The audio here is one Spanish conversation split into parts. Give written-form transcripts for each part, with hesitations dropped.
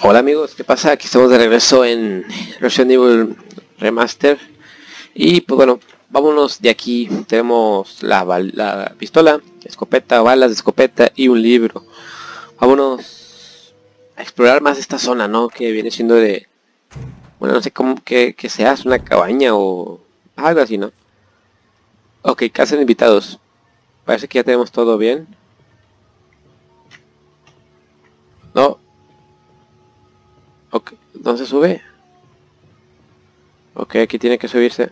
Hola amigos, ¿qué pasa? Aquí estamos de regreso en Resident Evil Remaster. Y pues bueno, vámonos de aquí. Tenemos la pistola, escopeta, balas de escopeta y un libro. Vámonos a explorar más esta zona, ¿no? Que viene siendo de... Bueno, no sé cómo que sea, es una cabaña o algo así, ¿no? Ok, casa de invitados. Parece que ya tenemos todo bien. No, ok, ¿dónde se sube? Ok, aquí tiene que subirse.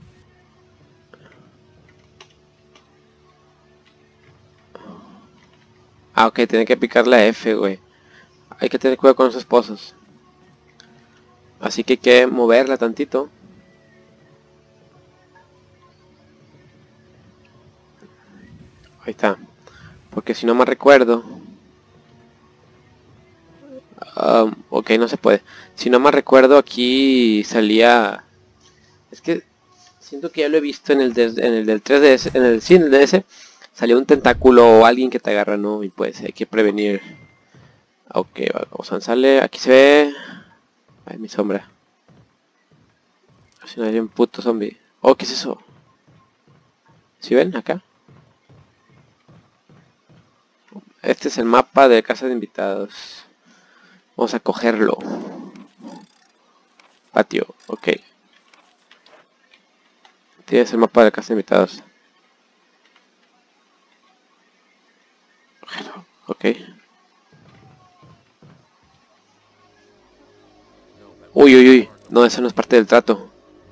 Ah, ok, tiene que picar la F, güey. Hay que tener cuidado con los esposos. Así que hay que moverla tantito. Ahí está. Porque si no me recuerdo... ok, no se puede. Si no me recuerdo, aquí salía... Es que siento que ya lo he visto en el, en el del 3DS. En el, sí, en el DS. Salía un tentáculo o alguien que te agarra, ¿no? Y pues hay que prevenir. Ok, vamos a sale. Aquí se ve... Ay, mi sombra. Si no hay un puto zombie. Oh, ¿qué es eso? ¿Sí ven? Acá. Este es el mapa de casa de invitados. Vamos a cogerlo. Patio, ok. Tienes el mapa de casa de invitados. Ok. Uy, uy, uy. No, eso no es parte del trato.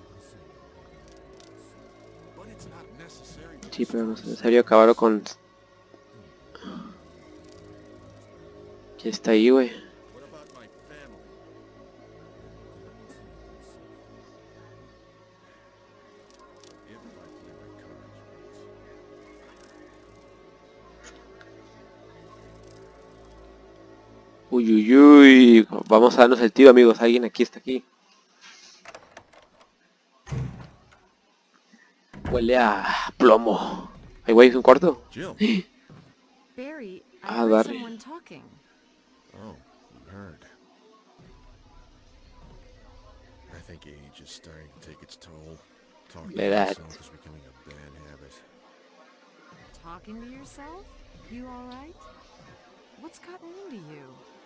Sí, pero no es necesario acabarlo con... ¿Quién está ahí, güey? Uy, uy, uy. Vamos a darnos el tiro, amigos. Alguien aquí está aquí. Huele a plomo. Ay, güey, ¿es un cuarto? Barry, I Ah, heard Barry. someone talking. Oh, you heard. I think age is starting to take its toll. Talking to Verdad. myself is becoming a bad habit. Talking to yourself? You alright? What's gotten into you?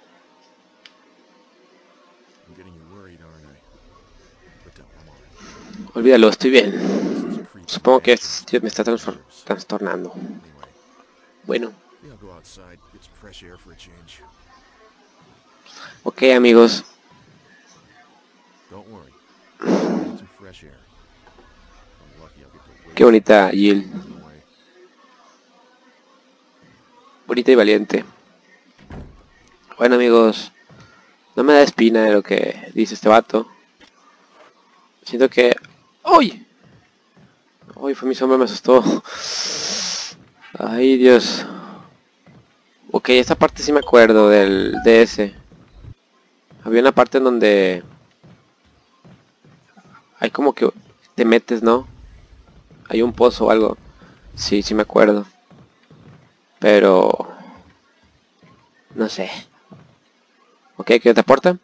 I'm getting you worried, aren't I? But don't, I'm alright. Olvídalo, estoy bien. This is creepy Supongo que bastard este me está nerves. trastornando. Anyway, Bueno. think I'll go outside, get some fresh air for a change. Ok, amigos. Don't worry. Get some fresh air. I'm lucky I'll get to wait. Qué bonita Jill. Away. Bonita y valiente. Bueno, amigos. No me da espina de lo que dice este vato. Siento que... ¡Uy! ¡Uy! Fue mi sombra, me asustó. Ay, Dios. Ok, esta parte sí me acuerdo del DS. Había una parte en donde... Hay como que te metes, ¿no? Hay un pozo o algo. Sí, sí me acuerdo. Pero... No sé. Ok, ¿qué te aporta?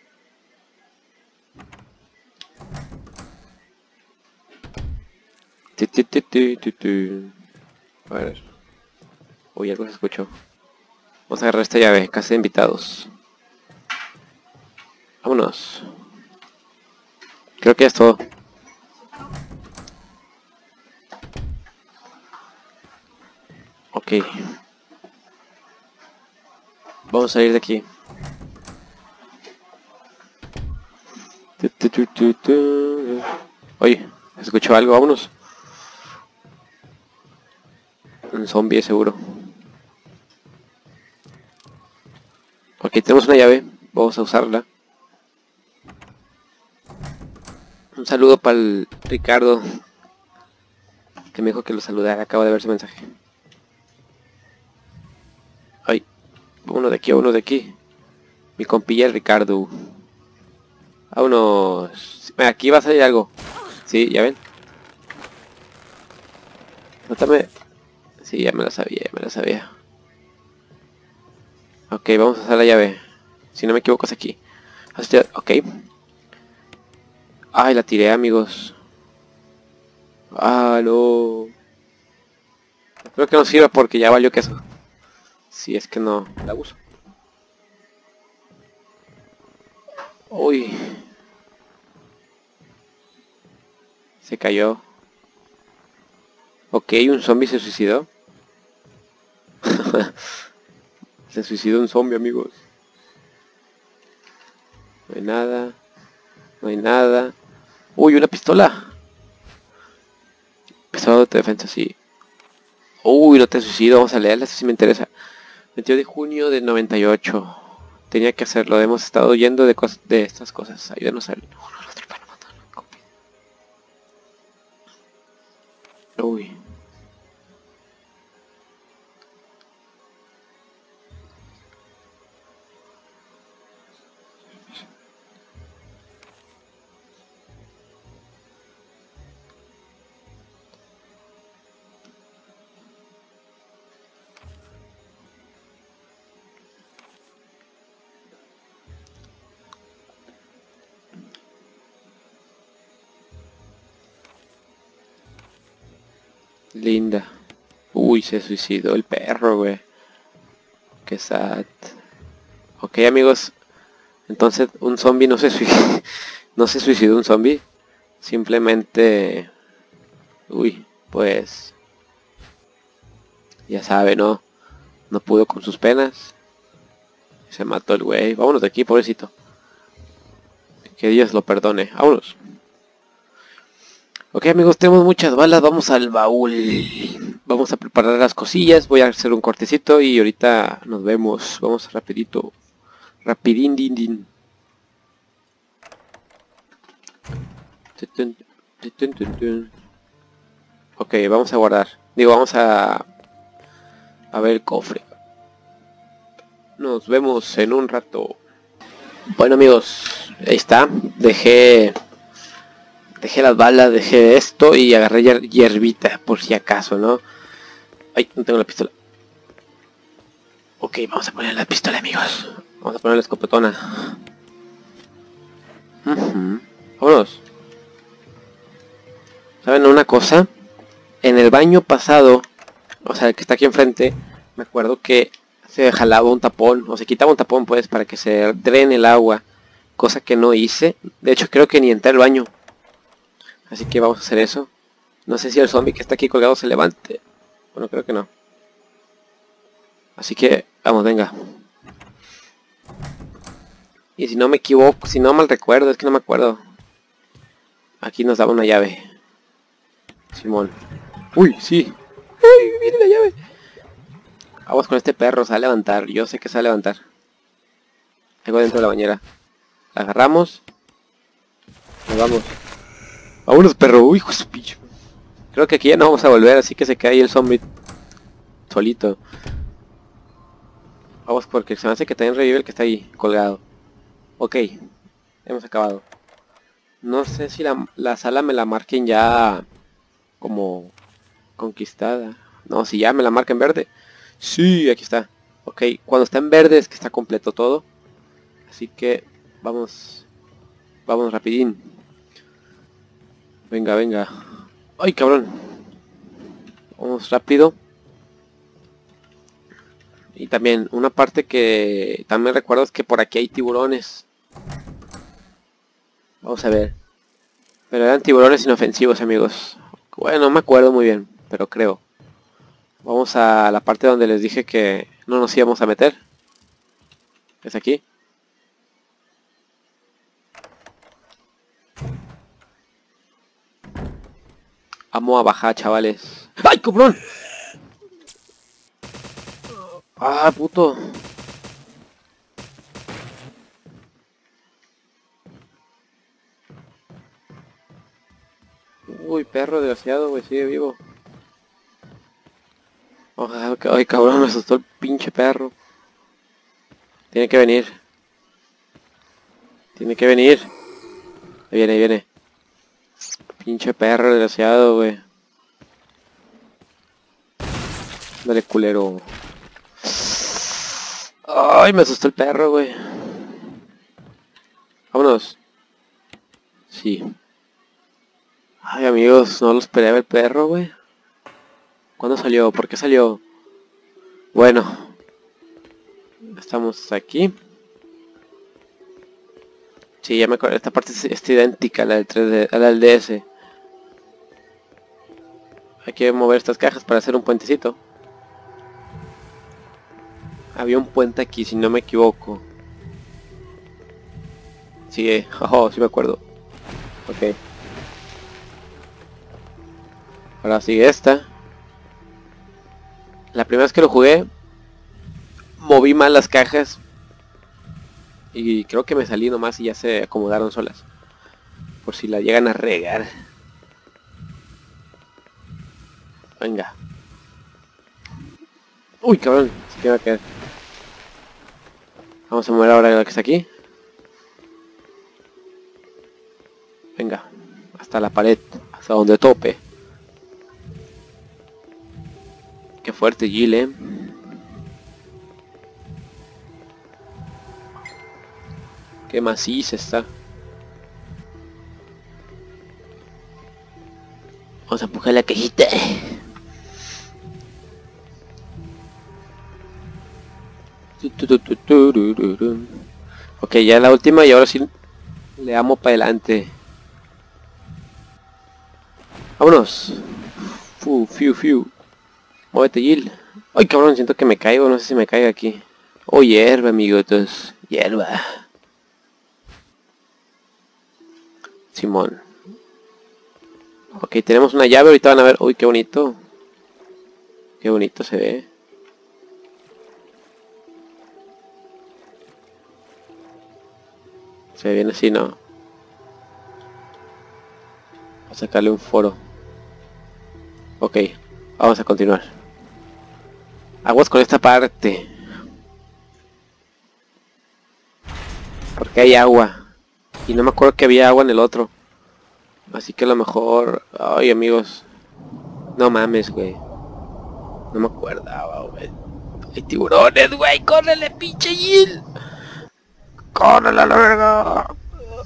A ver. Uy, algo se escuchó. Vamos a agarrar esta llave, casa de invitados. Vámonos. Creo que es todo. Ok. Vamos a salir de aquí. Oye, escuchó algo, vámonos. Un zombie seguro. Ok, tenemos una llave. Vamos a usarla. Un saludo para el Ricardo, que me dijo que lo saludara. Acabo de ver su mensaje. Ay, uno de aquí, uno de aquí. Mi compilla el Ricardo. Vámonos. Aquí va a salir algo. Sí, ya ven. Notame. Sí, ya me lo sabía, ya me lo sabía. Ok, vamos a usar la llave. Si no me equivoco es aquí. Hostia, ok. Ay, la tiré, amigos. Ah, no. Espero que no sirva porque ya valió queso. Si es que no la uso. Uy. Se cayó. Ok, un zombie se suicidó. Se suicidó un zombie, amigos. No hay nada. No hay nada. Uy, una pistola. Pesado de defensa, sí. Uy, no te suicido. Vamos a leerla, eso sí me interesa. 22 de junio del 98. Tenía que hacerlo. Hemos estado oyendo de estas cosas. Ayúdanos a... Uy. Linda. Uy, se suicidó el perro, güey. Qué sad. Ok, amigos. Entonces, un zombie no se suicidó. No se suicidó un zombie. Simplemente... Uy, pues... Ya sabe, ¿no? No pudo con sus penas. Se mató el güey. Vámonos de aquí, pobrecito. Que Dios lo perdone. Vámonos. Ok, amigos, tenemos muchas balas. Vamos al baúl. Vamos a preparar las cosillas. Voy a hacer un cortecito y ahorita nos vemos. Vamos rapidito. Rapidín, din, din. Ok, vamos a guardar. Digo, vamos a ver el cofre. Nos vemos en un rato. Bueno, amigos, ahí está. Dejé las balas, dejé esto y agarré hierbita por si acaso, ¿no? Ay, no tengo la pistola. Ok, vamos a poner la pistola, amigos. Vamos a poner la escopetona. Vámonos. ¿Saben una cosa? En el baño pasado, o sea, el que está aquí enfrente, me acuerdo que se jalaba un tapón, o se quitaba un tapón, pues, para que se drene el agua. Cosa que no hice. De hecho, creo que ni entré al baño. Así que vamos a hacer eso. No sé si el zombie que está aquí colgado se levante. Bueno, creo que no. Así que, vamos, venga. Y si no me equivoco, si no mal recuerdo, es que no me acuerdo. Aquí nos daba una llave. Simón. Uy, sí. Uy, viene la llave. Vamos con este perro, se va a levantar. Yo sé que se va a levantar. Algo dentro de la bañera. La agarramos. Nos vamos. Vámonos, perro. Uy, hijo de su pinche. Creo que aquí ya no vamos a volver, así que se cae el zombie solito. Vamos porque se me hace que también revive el que está ahí colgado. Ok, hemos acabado. No sé si la sala me la marquen ya como conquistada. No, si ya me la marca en verde. Sí, aquí está. Ok, cuando está en verde es que está completo todo. Así que vamos. Vamos rapidín. Venga, venga. Ay, cabrón. Vamos rápido. Y también una parte que también recuerdo es que por aquí hay tiburones. Vamos a ver. Pero eran tiburones inofensivos, amigos. Bueno, no me acuerdo muy bien, pero creo. Vamos a la parte donde les dije que no nos íbamos a meter. Es aquí. Amo a bajar, chavales. ¡Ay, cabrón! ¡Ah, puto! Uy, perro desgraciado, güey, sigue vivo. Ay, cabrón, me asustó el pinche perro. Tiene que venir. Tiene que venir. Ahí viene, ahí viene. Pinche perro desgraciado, güey. Dale, culero. Ay, me asustó el perro, güey. Vámonos. Sí. Ay, amigos, no lo esperaba el perro, güey. ¿Cuándo salió? ¿Por qué salió? Bueno, estamos aquí. Sí, ya me acuerdo. Esta parte es idéntica a la del 3D, a la del DS. Hay que mover estas cajas para hacer un puentecito. Había un puente aquí, si no me equivoco. Sí, oh, sí me acuerdo. Ok. Ahora sigue esta. La primera vez que lo jugué, moví mal las cajas. Y creo que me salí nomás y ya se acomodaron solas. Por si la llegan a regar. Venga. Uy, cabrón. Se va a caer. Vamos a mover ahora la que está aquí. Venga. Hasta la pared. Hasta donde tope. Qué fuerte Jill, eh. Qué maciza está. Vamos a empujar la cajita. Ok, ya la última y ahora sí le damos para adelante. Vámonos. Fiu. Muévete, Jill. Ay, cabrón, siento que me caigo. No sé si me caigo aquí. Oh, hierba, amiguitos. Hierba. Simón. Ok, tenemos una llave. Ahorita van a ver. Uy, qué bonito. Qué bonito se ve. Se ve bien así, ¿no? Vamos a sacarle un foro. Ok, vamos a continuar. Aguas con esta parte. Porque hay agua. Y no me acuerdo que había agua en el otro. Así que a lo mejor... Ay, amigos. No mames, güey. No me acordaba, güey. Hay tiburones, güey. ¡Córrele, pinche Jill! ¡Córrele a la verga!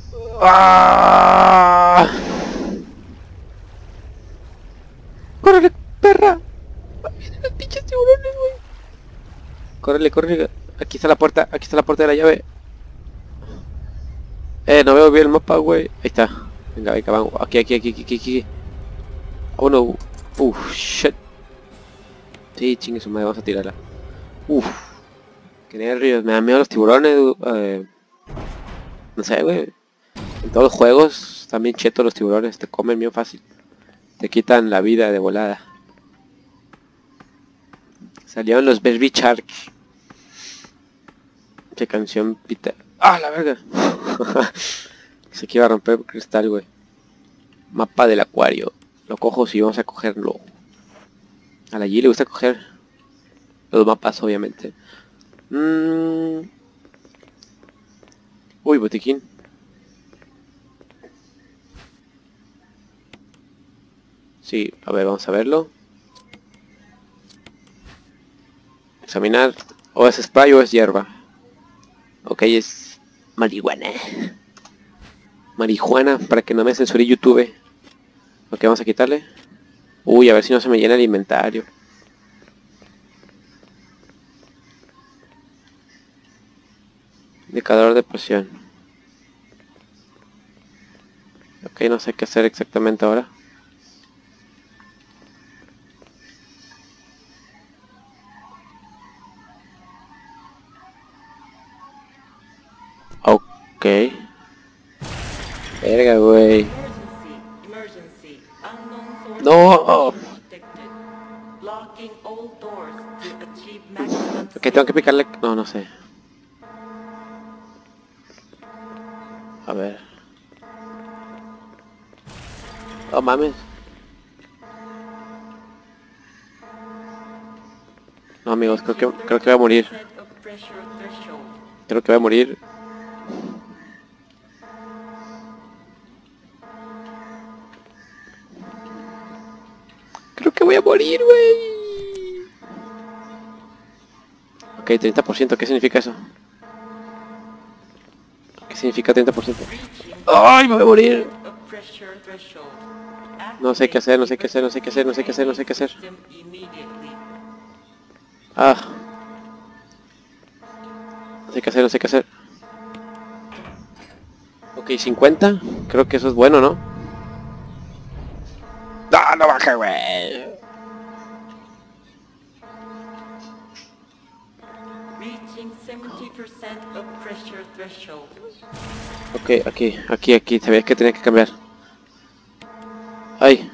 ¡Ah! ¡Córrele, perra! ¡Vienen los pinches tiburones, güey! ¡Córrele! Aquí está la puerta de la llave. No veo bien el mapa, güey. Ahí está. Venga, vamos. Aquí. Oh no. Shit. Sí, chingue su madre, vamos a tirarla. Qué nervios. Me dan miedo los tiburones. No sé, güey. En todos los juegos están bien chetos los tiburones. Te comen bien fácil. Te quitan la vida de volada. Salieron los Baby Shark. Qué canción pita. ¡Ah, la verga! Se que iba a romper el cristal, güey. Mapa del acuario. Lo cojo si vamos a cogerlo. A la G le gusta coger los mapas, obviamente. Uy, botiquín. Sí, a ver, vamos a verlo. Examinar. O es spray o es hierba. Ok, es marihuana. Marihuana, para que no me censure YouTube. Ok, vamos a quitarle. Uy, a ver si no se me llena el inventario. Indicador de presión. Ok, no sé qué hacer exactamente ahora. Ok. Verga, güey. Emergency. Unknown source No. detected. Locking all doors to achieve maximum Ok, tengo que picarle... No sé. A ver. Oh, mames. No, amigos, creo que voy a morir. set of pressure threshold. Creo que voy a morir. Creo que voy a morir, güey. Ok, 30%. ¿Qué significa eso? significa 30%? ¡Ay, me voy a morir! of pressure threshold. No sé qué hacer, no sé qué hacer, no sé qué hacer, no sé qué hacer, no sé qué hacer. System immediately. Ah. No sé qué hacer, no sé qué hacer. Ok, 50. Creo que eso es bueno, ¿no? ¡No, no baja, güey! Reaching 70% of pressure threshold. Ok, aquí. Sabía que tenía que cambiar. ¡Ay!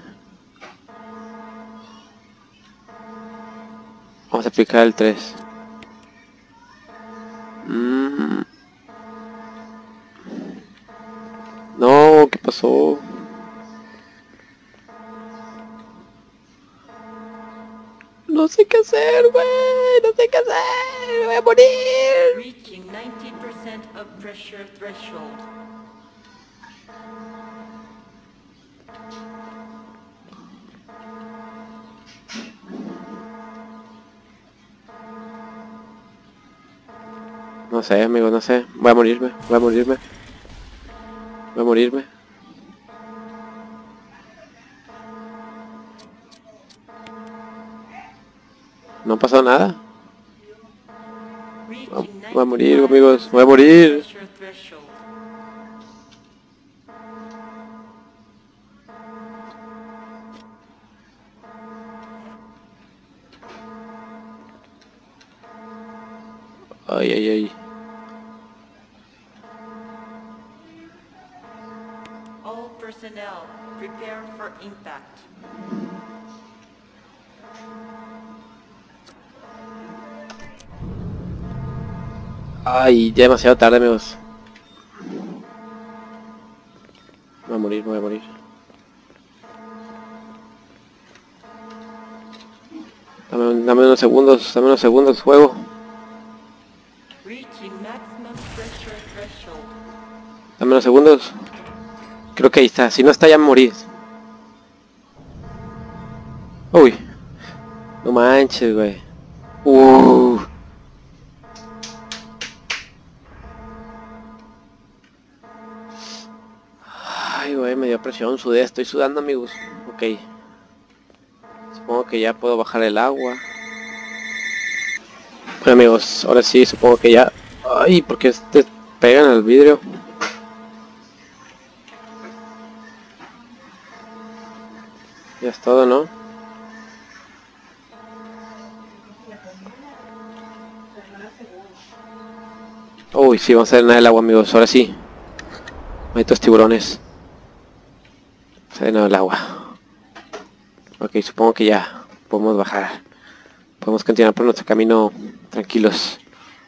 Vamos a aplicar el 3. No, ¿qué pasó? No sé qué hacer, güey. No sé qué hacer. Me voy a morir. Reaching 90% of pressure threshold. No sé, amigo, no sé. Voy a morirme. Voy a morirme. Voy a morirme. No ha pasado nada. Reaching Voy a morir, 95% amigos. Voy a morir. pressure threshold. Ay, ay, ay. All personnel, prepare for impact. Ay, ya demasiado tarde, amigos. Voy a morir, voy a morir. Dame unos segundos, juego. Reaching maximum pressure threshold. Dame unos segundos. Creo que ahí está. Si no está, ya me morí. Uy. No manches, güey. Ay, güey, me dio presión, sudé. Estoy sudando, amigos. Ok. Supongo que ya puedo bajar el agua. Bueno, amigos, ahora sí, supongo que ya... Ay, ¿por qué te pegan al vidrio? Ya es todo, ¿no? Uy, sí, vamos a drenar el agua, amigos, ahora sí. Malditos tiburones. Se ha drenado el agua. Ok, supongo que ya podemos bajar. Podemos continuar por nuestro camino tranquilos.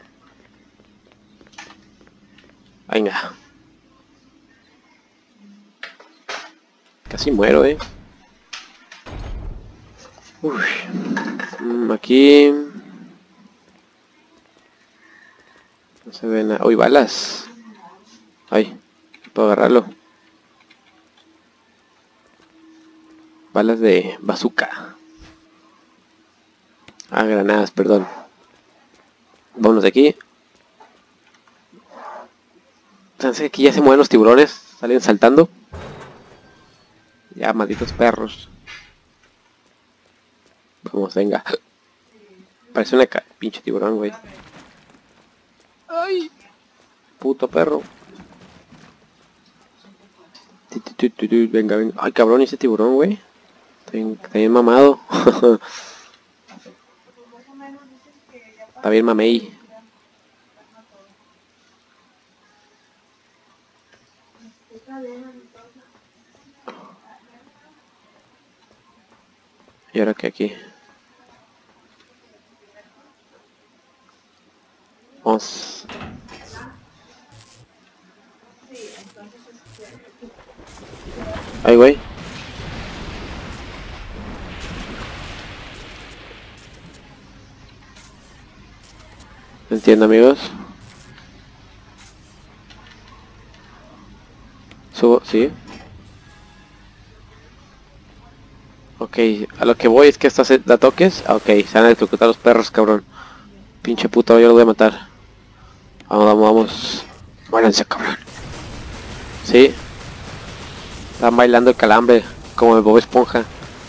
Venga. Casi muero, Uy. Aquí... No se ve nada. Uy, balas. Ay, puedo agarrarlo. Balas de bazooka. Ah, granadas, perdón. Vámonos de aquí. Pensé que aquí ya se mueven los tiburones. Salen saltando. Ya, malditos perros. Vamos, venga. Parece una pinche tiburón, güey. Ay. Puto perro. Venga, venga. Ay, cabrón, ese tiburón, güey. Está bien mamado. Está bien mamey. Y ahora que aquí. Vamos. Ay, güey. No entiendo, amigos. Subo, sí. Ok, a lo que voy es que esta la toques. Ok, se van a electrocutar los perros, cabrón. Pinche puto, yo lo voy a matar. Vamos, vamos, vamos. Muéranse, cabrón. Sí. Están bailando el calambre como el Bob Esponja.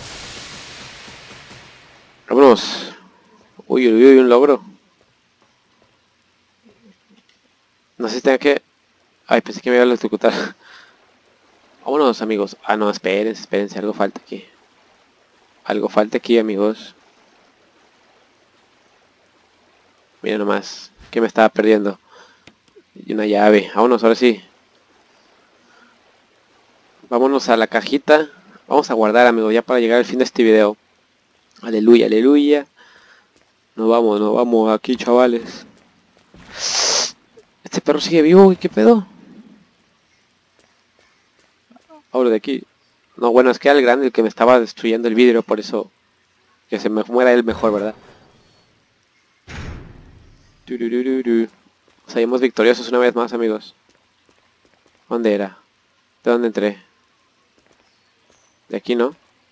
Vámonos. Uy, uy, uy, un logro. No sé si tenga que... Ay, pensé que me iba a electrocutar. Vámonos, amigos. Ah, no, espérense, espérense. Algo falta aquí. Algo falta aquí, amigos. Miren nomás. Que me estaba perdiendo. Y una llave. Vámonos, ahora sí. Vámonos a la cajita. Vamos a guardar, amigos, ya para llegar al fin de este video. Aleluya, aleluya. Nos vamos aquí, chavales. Este perro sigue vivo, güey, ¿qué pedo? Ahora de aquí. No, bueno, es que era el grande el que me estaba destruyendo el vidrio, por eso que se me muera él mejor, ¿verdad? Tururururu. Salimos victoriosos una vez más, amigos. ¿Dónde era? ¿De dónde entré? De aquí, ¿no?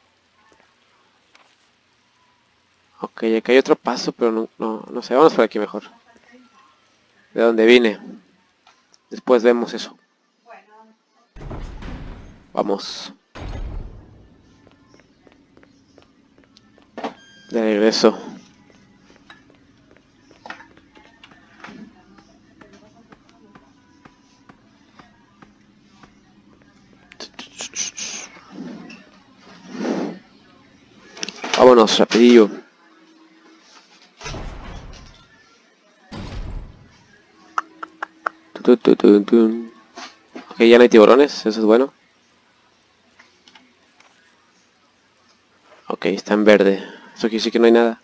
Ok, acá hay otro paso, pero no sé, vamos por aquí mejor. De dónde vine. Después vemos eso. Vamos. De regreso. Vámonos, rapidillo. Ok, ya no hay tiburones, eso es bueno. Ok, está en verde. Eso quiere decir que no hay nada.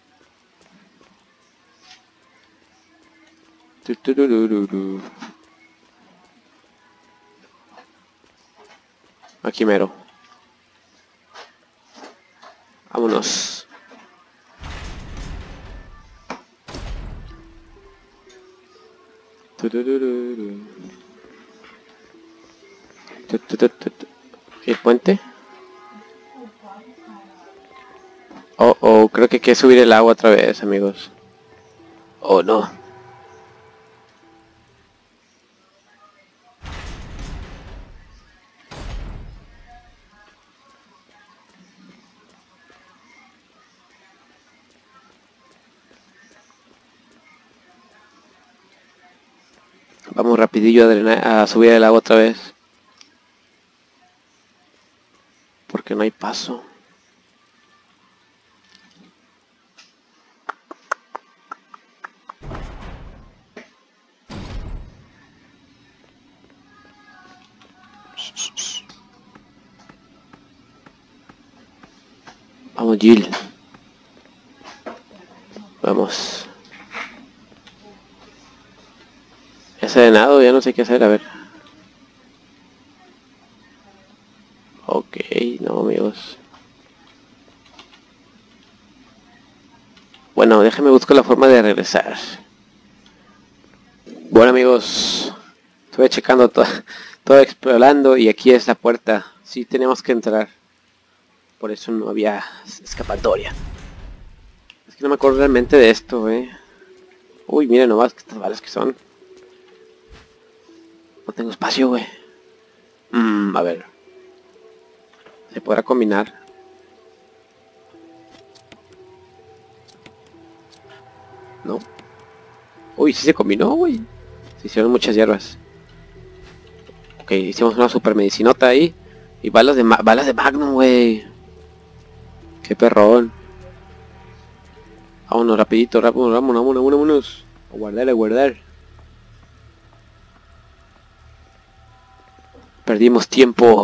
Aquí mero. Vámonos. ¿El puente? Oh, creo que hay que subir el agua otra vez, amigos. Oh, no. Vamos rapidillo a subir el agua otra vez. Porque no hay paso. Vamos, Jill. Vamos. Ese de nado, ya no sé qué hacer, a ver. Ok, no, amigos. Bueno, déjenme buscar la forma de regresar. Bueno, amigos. Estuve checando todo explorando y aquí es la puerta. Sí, tenemos que entrar. Por eso no había escapatoria. Es que no me acuerdo realmente de esto, Uy, miren nomás que estas balas que son. No tengo espacio, güey. A ver. ¿Se podrá combinar? No. Uy, sí se combinó, güey. Se hicieron muchas hierbas. Ok, hicimos una super medicinota ahí. Y balas de Magnum, güey. Qué perrón. Vámonos rapidito, vámonos. A guardar. Perdimos tiempo.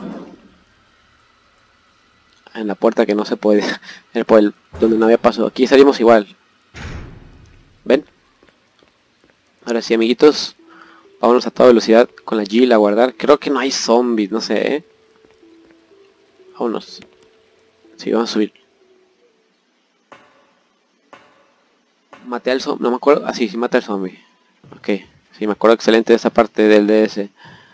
En la puerta que no se puede. Donde no había paso. Aquí salimos igual. ¿Ven? Ahora sí, amiguitos. Vámonos a toda velocidad con la Jill a guardar. Creo que no hay zombies, no sé, Vámonos. Sí, vamos a subir. Maté al zombie, no me acuerdo. Ah, sí, maté al zombie. Ok, sí, me acuerdo excelente de esa parte del DS.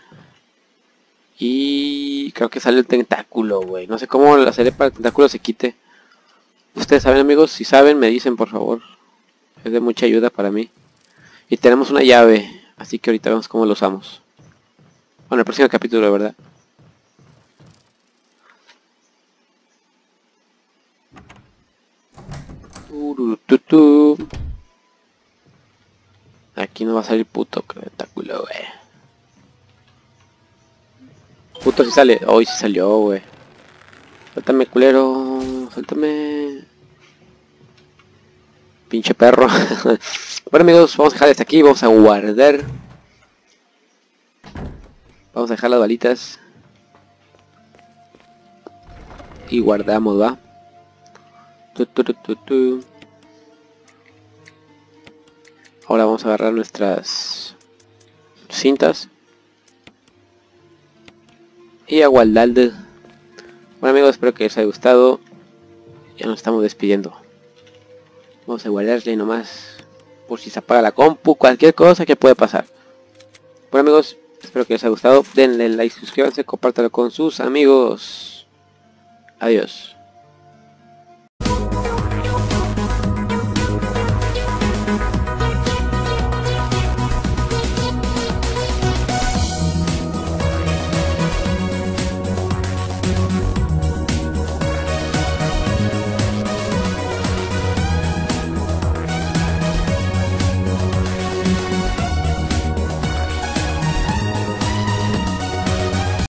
Y creo que sale el tentáculo, güey. No sé cómo hacerle para que el tentáculo se quite. Ustedes saben, amigos, si saben me dicen, por favor. Es de mucha ayuda para mí. Y tenemos una llave, así que ahorita vemos cómo lo usamos. Bueno, el próximo capítulo, de verdad. Turututu. Aquí no va a salir puto tentáculo, wey. Puto si sale. Hoy sí salió, wey. Suéltame, culero. Suéltame. Pinche perro. Bueno, amigos, vamos a dejar hasta aquí. Vamos a guardar. Vamos a dejar las balitas. Y guardamos, va. Ahora vamos a agarrar nuestras cintas. Y a guardar. Bueno, amigos, espero que les haya gustado. Ya nos estamos despidiendo. Vamos a guardarle nomás. Por si se apaga la compu, cualquier cosa que puede pasar. Bueno, amigos, espero que les haya gustado. Denle like, suscríbanse, compártanlo con sus amigos. Adiós.